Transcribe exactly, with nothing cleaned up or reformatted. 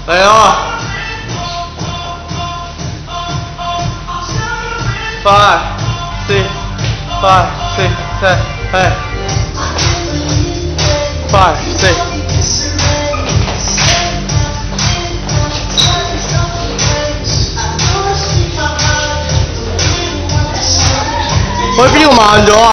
嚟啊！Five, six, five, six, seven, eight. Five, six.喂，邊個慢咗啊？